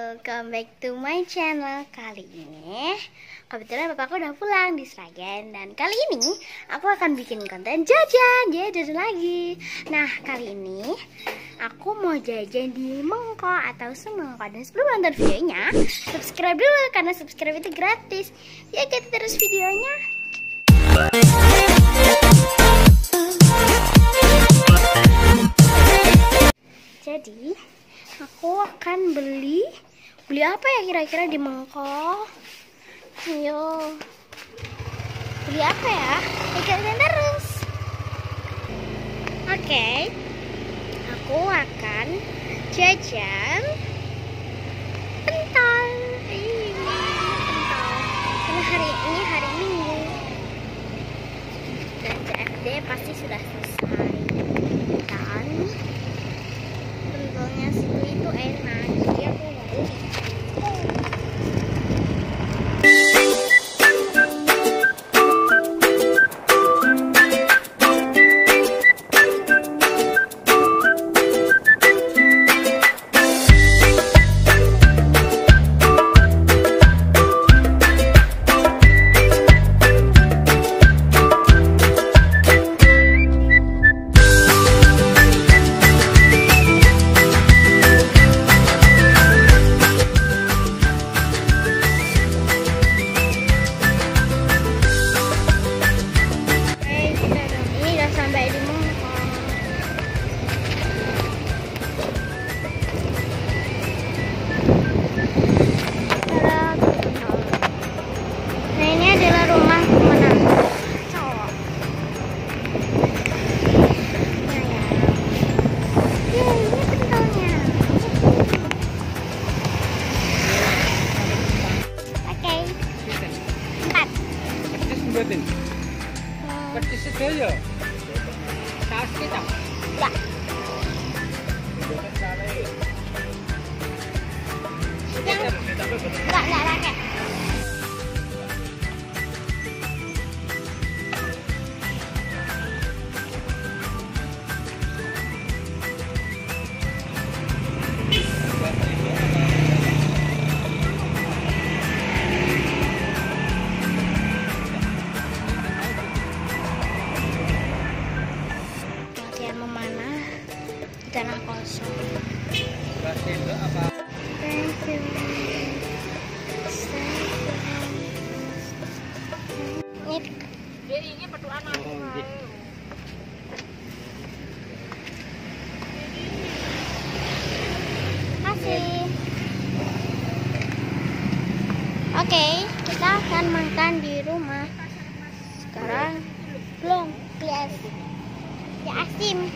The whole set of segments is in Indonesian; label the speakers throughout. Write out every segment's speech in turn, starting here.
Speaker 1: welcome back to my channel. Kali ini kebetulan bapakku udah pulang di Sragen. Dan kali ini aku akan bikin konten jajan. Jajan lagi. Nah, kali ini aku mau jajan di Mengko atau Semengko. Dan sebelum nonton videonya, subscribe dulu karena subscribe itu gratis. Ya, kita terus videonya. Jadi aku akan beli apa ya kira-kira di Mengko? Ayo, beli apa ya? Ikutin terus. Oke, aku akan jajan pentol. Pentol. Karena hari ini hari Minggu dan CFD pasti sudah selesai. Dan pentolnya situ itu enak, jadi aku mau beli.
Speaker 2: Petis sedaya. Saus kecap.
Speaker 1: Ya. Enggak pakai. Tanah kosong. Thank you. Ini berdoa aku. Kasih. Oke, kita akan makan di rumah. Sekarang belum kelas. Ya asim.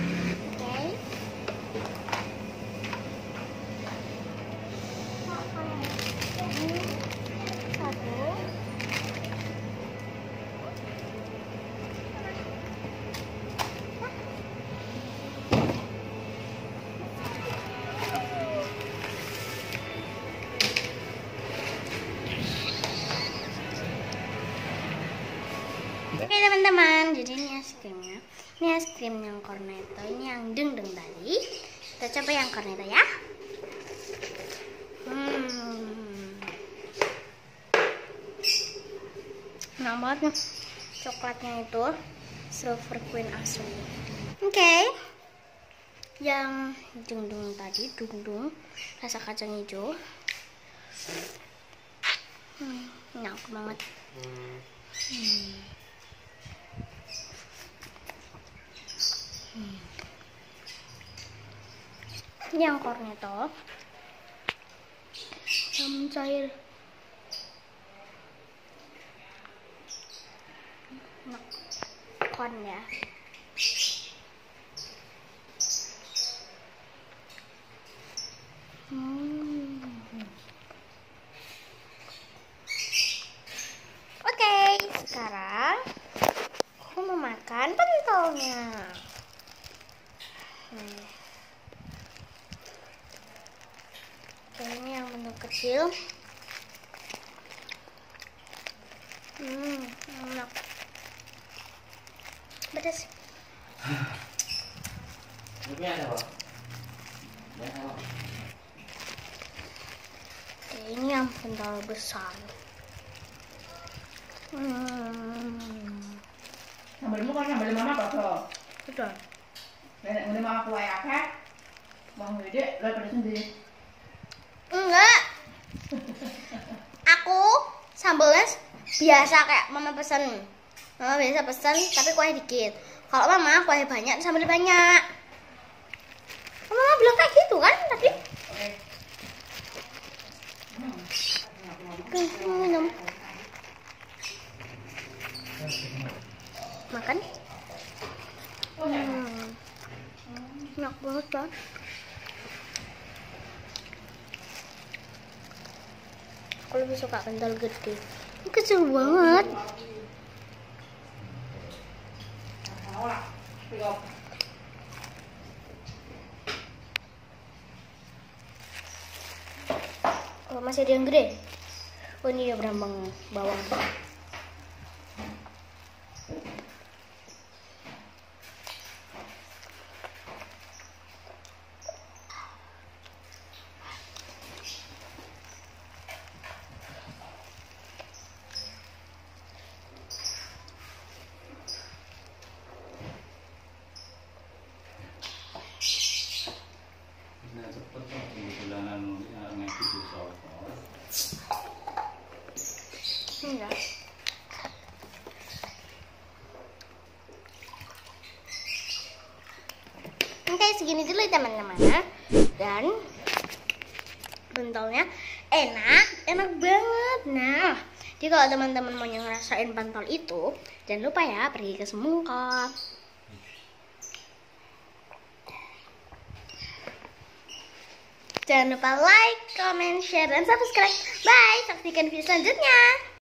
Speaker 1: Oke teman-teman, jadi ini es krimnya. Ini es krim yang cornetto, ini yang deng-deng tadi. Kita coba yang cornetto ya. Enak banget nih. Coklatnya itu Silver Queen asli. Oke. Yang deng-deng tadi, deng-deng rasa kacang hijau. Enak banget. Ini yang cornetto yang cair. Enak kon ya. Oke, sekarang aku mau makan pentolnya. Ini yang bentuk kecil. Enak. Pedas.
Speaker 3: Ini ada apa?
Speaker 1: pentol besar.
Speaker 3: Sambelmu kan sambel mama padha.
Speaker 1: Betul.
Speaker 3: Nek ngene mama kuwi akeh. Wong gede lha pada sendiri.
Speaker 1: Enggak. Aku sambelnya biasa kayak mama pesan. Mama biasa pesan tapi kuahnya dikit. Kalau mama kuahnya banyak, sambelnya banyak. Mama bilang kayak gitu kan tadi? Minum. Makan. Enak banget kan? Aku lebih suka pentol gede. Ini kecil banget. Oh, masih ada yang gede. Oh, ini dia berambang bawang.
Speaker 2: Cepet kok bulanan ngaji di sofa.
Speaker 1: Enggak. Oke, segini dulu ya teman-teman. Dan pentolnya enak banget. Nah, jadi kalau teman-teman mau ngerasain pentol itu, jangan lupa ya pergi ke Semungkot. Jangan lupa like, comment, share, dan subscribe. Bye, saksikan video selanjutnya.